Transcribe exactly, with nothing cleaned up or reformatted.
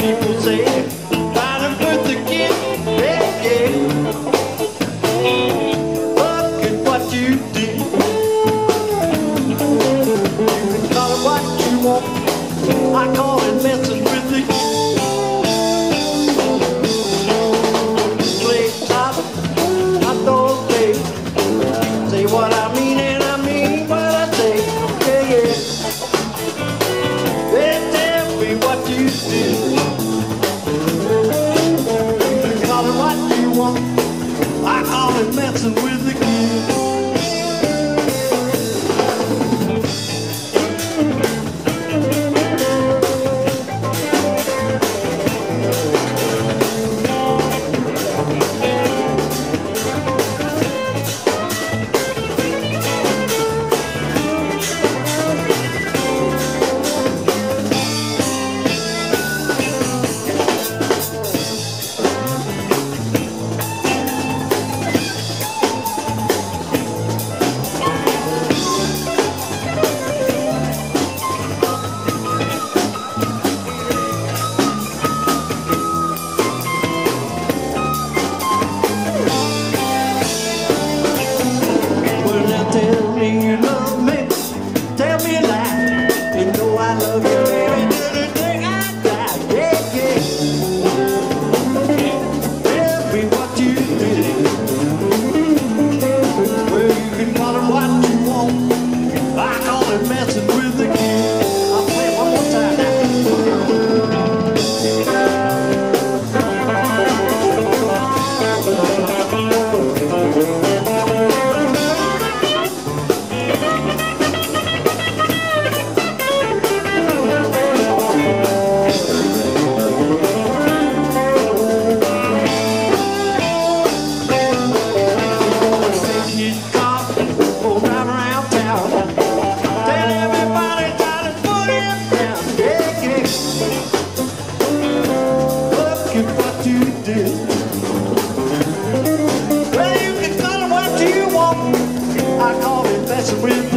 people say, trying to put the kid, yeah, yeah. Look at what you did. You can call it what you want. I call it messing with the kid. Play top, I don't play. Say what I mean and I mean what I say. Yeah, yeah. They tell me what you do. You can call it what you want. I call it messing with the kid. Tell me you love me, tell me a lie. You know I love you, baby, till the day I die. Yeah, yeah. Tell me what you did. Well, you can call it what you want. I call it messing with the kid. I'll play it one more time now. Well, you can call it what you want. I call it messing with